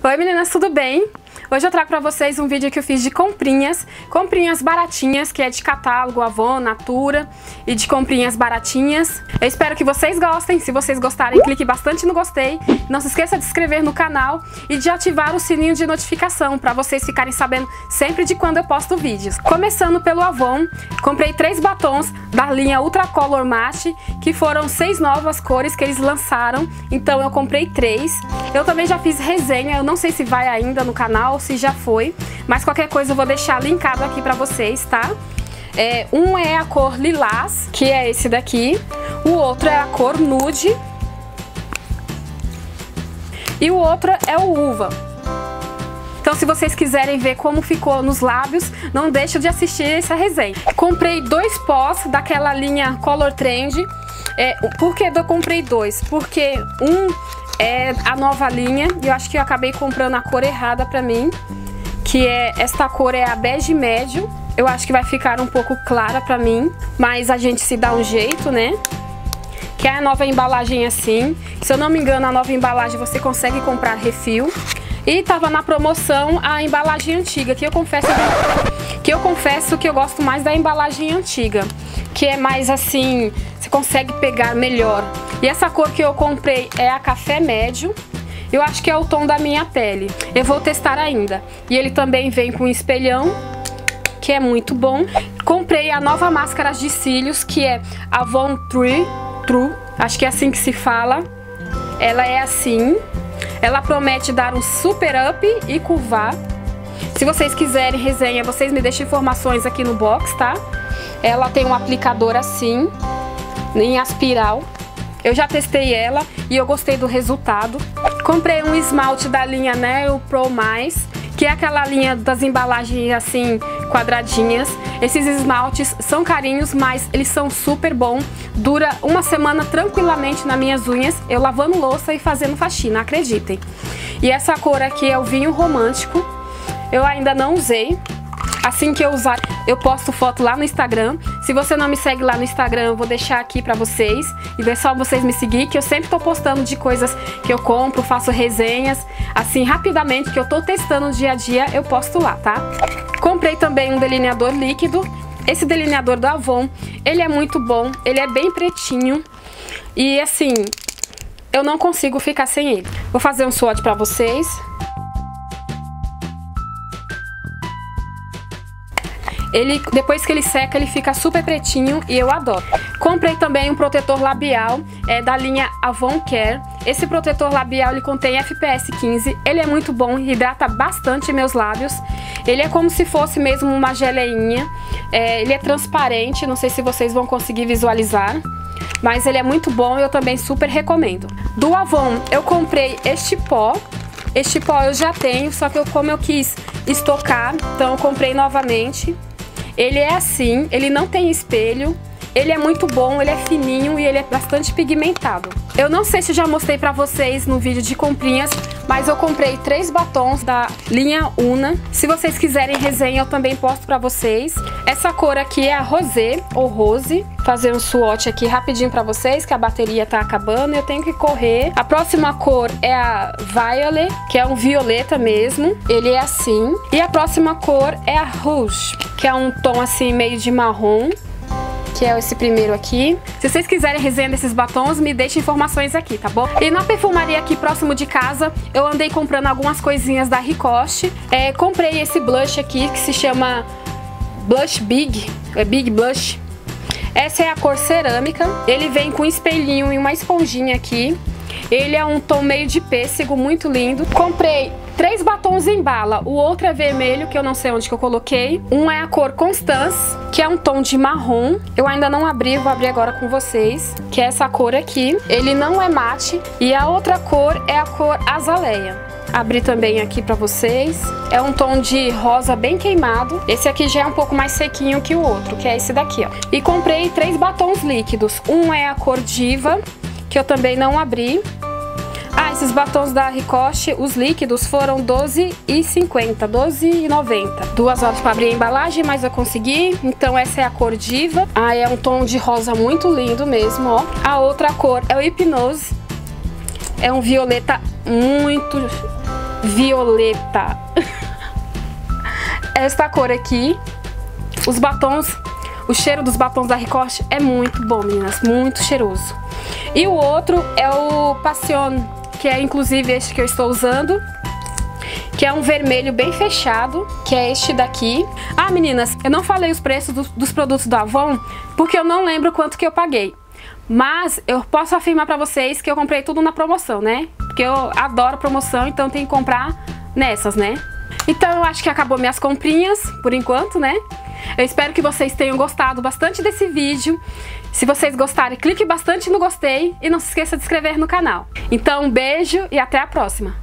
Oi meninas, tudo bem? Hoje eu trago pra vocês um vídeo que eu fiz de comprinhas baratinhas, que é de catálogo, Avon, Natura e de comprinhas baratinhas. Eu espero que vocês gostem. Se vocês gostarem, clique bastante no gostei. Não se esqueça de se inscrever no canal e de ativar o sininho de notificação para vocês ficarem sabendo sempre de quando eu posto vídeos. Começando pelo Avon, comprei 3 batons da linha Ultra Color Matte, que foram 6 novas cores que eles lançaram, então eu comprei 3. Eu também já fiz resenha, eu não sei se vai ainda no canal, se já foi, mas qualquer coisa eu vou deixar linkado aqui pra vocês, tá? Um é a cor lilás, que é esse daqui, o outro é a cor nude e o outro é o uva. Então se vocês quiserem ver como ficou nos lábios, não deixem de assistir essa resenha. Comprei 2 pós daquela linha Color Trend. Por que eu comprei 2? Porque é a nova linha e eu acho que eu acabei comprando a cor errada pra mim, que esta cor é a bege médio. Eu acho que vai ficar um pouco clara pra mim, mas a gente se dá um jeito, né? Que é a nova embalagem assim. Se eu não me engano, a nova embalagem você consegue comprar refil. E tava na promoção a embalagem antiga, que eu confesso que eu gosto mais da embalagem antiga, que é mais assim, você consegue pegar melhor. E essa cor que eu comprei é a café médio. Eu acho que é o tom da minha pele. Eu vou testar ainda. E ele também vem com um espelhão, que é muito bom. Comprei a nova máscara de cílios, que é Avon True, acho que é assim que se fala. Ela é assim. Ela promete dar um super up e curvar. Se vocês quiserem resenha, vocês me deixam informações aqui no box, tá? Ela tem um aplicador assim, em aspiral. Eu já testei ela e eu gostei do resultado. Comprei um esmalte da linha Nail Pro+, que é aquela linha das embalagens assim, quadradinhas. Esses esmaltes são carinhos, mas eles são super bons. Dura uma semana tranquilamente nas minhas unhas, eu lavando louça e fazendo faxina, acreditem. E essa cor aqui é o vinho romântico. Eu ainda não usei. Assim que eu usar, eu posto foto lá no Instagram. Se você não me segue lá no Instagram, eu vou deixar aqui pra vocês. E é só vocês me seguir, que eu sempre tô postando de coisas que eu compro, faço resenhas. Assim, rapidamente, que eu tô testando no dia a dia, eu posto lá, tá? Comprei também um delineador líquido. Esse delineador do Avon, ele é muito bom. Ele é bem pretinho. E assim, eu não consigo ficar sem ele. Vou fazer um swatch pra vocês. Depois que ele seca, ele fica super pretinho e eu adoro. Comprei também um protetor labial da linha Avon Care. Esse protetor labial ele contém FPS 15. Ele é muito bom, hidrata bastante meus lábios. Ele é como se fosse mesmo uma geleinha. Ele é transparente, não sei se vocês vão conseguir visualizar. Mas ele é muito bom e eu também super recomendo. Do Avon eu comprei este pó. Este pó eu já tenho, só que como eu quis estocar, então eu comprei novamente. Ele é assim, ele não tem espelho, ele é muito bom, ele é fininho e ele é bastante pigmentado. Eu não sei se já mostrei pra vocês no vídeo de comprinhas, mas eu comprei 3 batons da linha Una. Se vocês quiserem resenha, eu também posto pra vocês. Essa cor aqui é a Rosé, ou Rose. Vou fazer um swatch aqui rapidinho pra vocês, que a bateria tá acabando e eu tenho que correr. A próxima cor é a Violet, que é um violeta mesmo. Ele é assim. E a próxima cor é a Rouge, que é um tom assim meio de marrom, que é esse primeiro aqui. Se vocês quiserem resenha desses batons, me deixem informações aqui, tá bom? E na perfumaria aqui próximo de casa, eu andei comprando algumas coisinhas da Ricoche. Comprei esse blush aqui, que se chama Blush Big, Big Blush. Essa é a cor cerâmica. Ele vem com um espelhinho e uma esponjinha aqui. Ele é um tom meio de pêssego, muito lindo. Comprei 3 batons em bala, o outro é vermelho, que eu não sei onde que eu coloquei. Um é a cor Constance, que é um tom de marrom. Eu ainda não abri, vou abrir agora com vocês, que é essa cor aqui. Ele não é mate. E a outra cor é a cor Azaleia. Abri também aqui pra vocês. É um tom de rosa bem queimado. Esse aqui já é um pouco mais sequinho que o outro, que é esse daqui, ó. E comprei 3 batons líquidos. Um é a cor Diva, que eu também não abri. Esses batons da Ricoche, os líquidos foram R$12,50, R$12,90. 2 horas para abrir a embalagem, mas eu consegui. Então essa é a cor Diva. É um tom de rosa muito lindo mesmo, ó. A outra cor é o Hypnose. É um violeta muito violeta. Esta cor aqui. Os batons, o cheiro dos batons da Ricoche é muito bom, meninas, muito cheiroso. E o outro é o Passion, que é inclusive este que eu estou usando, que é um vermelho bem fechado, que é este daqui. Ah, meninas, eu não falei os preços dos produtos da Avon, porque eu não lembro quanto que eu paguei. Mas eu posso afirmar pra vocês que eu comprei tudo na promoção, né? Porque eu adoro promoção, então tem que comprar nessas, né? Então eu acho que acabou minhas comprinhas, por enquanto, né? Eu espero que vocês tenham gostado bastante desse vídeo. Se vocês gostarem, clique bastante no gostei e não se esqueça de se inscrever no canal. Então um beijo e até a próxima!